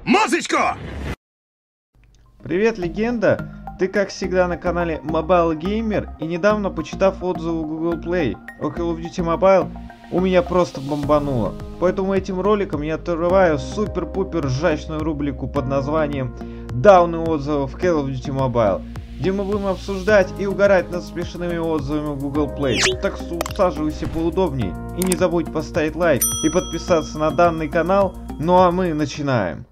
Музычку! Привет, легенда! Ты, как всегда, на канале Mobile Gamer, и недавно, почитав отзывы Google Play о Call of Duty Mobile, у меня просто бомбануло. Поэтому этим роликом я отрываю супер-пупер ржачную рубрику под названием «Дауны отзывов Call of Duty Mobile», где мы будем обсуждать и угорать над смешными отзывами Google Play. Так что усаживайся поудобней и не забудь поставить лайк и подписаться на данный канал. Ну а мы начинаем.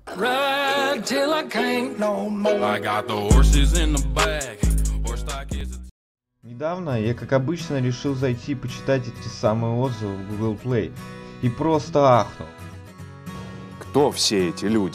Недавно я, как обычно, решил зайти и почитать эти самые отзывы в Google Play. И просто ахнул. Кто все эти люди?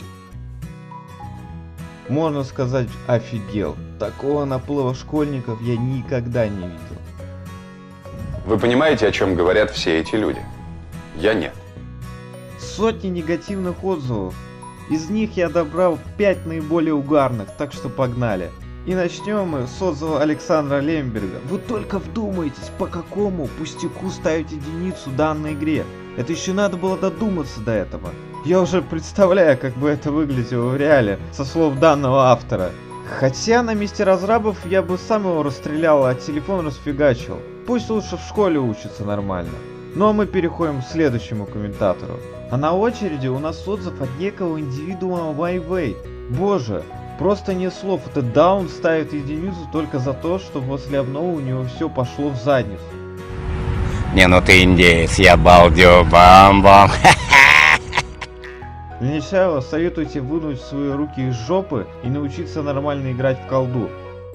Можно сказать, офигел. Такого наплыва школьников я никогда не видел. Вы понимаете, о чем говорят все эти люди? Я нет. Сотни негативных отзывов. Из них я добрал 5 наиболее угарных, так что погнали. И начнем мы с отзыва Александра Лемберга. Вы только вдумайтесь, по какому пустяку ставить единицу данной игре. Это еще надо было додуматься до этого. Я уже представляю, как бы это выглядело в реале, со слов данного автора. Хотя на месте разрабов я бы сам его расстрелял, а телефон расфигачил. Пусть лучше в школе учится нормально. Ну а мы переходим к следующему комментатору. А на очереди у нас отзыв от некого индивидуума Вайвей. Боже, просто нет слов, это даун ставит единицу только за то, что после обновы у него все пошло в задницу. Не, ну ты индеец, я балдю, бам-бам. Для начала советуйте вынуть свои руки из жопы и научиться нормально играть в колду.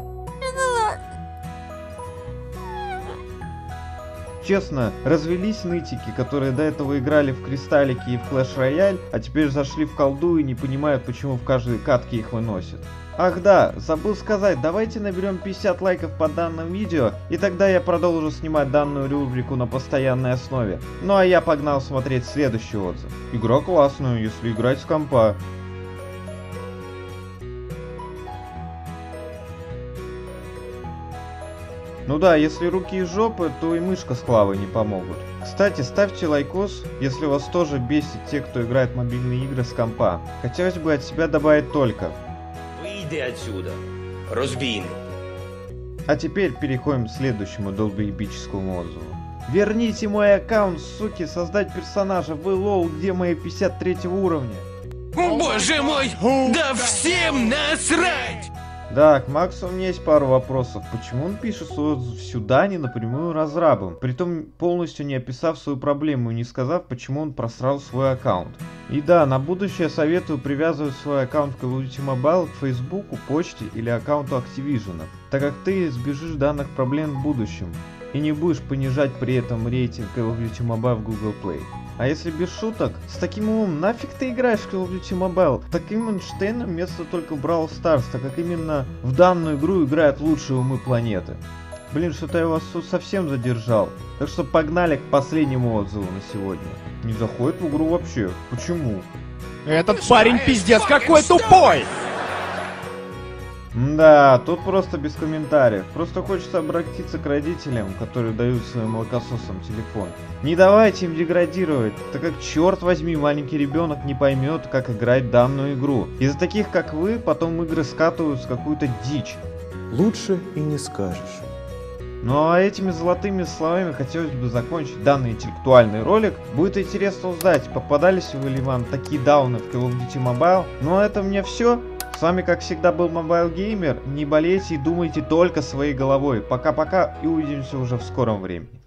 Честно, развелись нытики, которые до этого играли в Кристаллики и в Clash Royale, а теперь зашли в колду и не понимают, почему в каждой катке их выносят. Ах да, забыл сказать, давайте наберем 50 лайков под данным видео, и тогда я продолжу снимать данную рубрику на постоянной основе. Ну а я погнал смотреть следующий отзыв. Игра классная, если играть с компа. Ну да, если руки из жопы, то и мышка с клавой не помогут. Кстати, ставьте лайкос, если вас тоже бесит те, кто играет в мобильные игры с компа. Хотелось бы от себя добавить только: выйди отсюда, разбийный. А теперь переходим к следующему долбоебическому отзыву. Верните мой аккаунт, суки, создать персонажа, вы лол, где мои 53 уровня? Боже мой, да всем насрать! Да, к Максу у меня есть пару вопросов. Почему он пишет свой отзыв сюда, не напрямую разрабам, притом полностью не описав свою проблему и не сказав, почему он просрал свой аккаунт? И да, на будущее советую привязывать свой аккаунт в Call of Duty Mobile к Фейсбуку, почте или аккаунту Activision, так как ты избежишь данных проблем в будущем и не будешь понижать при этом рейтинг Call of Duty Mobile в Google Play. А если без шуток, с таким умом нафиг ты играешь в Call of Duty Mobile? Таким Эйнштейном место только в Brawl Stars, так как именно в данную игру играют лучшие умы планеты. Блин, что-то я вас тут совсем задержал. Так что погнали к последнему отзыву на сегодня. Не заходит в игру вообще. Почему? Этот парень пиздец какой тупой! Да, тут просто без комментариев. Просто хочется обратиться к родителям, которые дают своим молокососам телефон. Не давайте им деградировать, так как, черт возьми, маленький ребенок не поймет, как играть данную игру. Из-за таких, как вы, потом игры скатываются в какую-то дичь. Лучше и не скажешь. Ну а этими золотыми словами хотелось бы закончить данный интеллектуальный ролик. Будет интересно узнать, попадались ли вам такие дауны в Call of Duty Mobile. Ну а это у меня все. С вами, как всегда, был Mobile Gamer. Не болейте и думайте только своей головой. Пока-пока и увидимся уже в скором времени.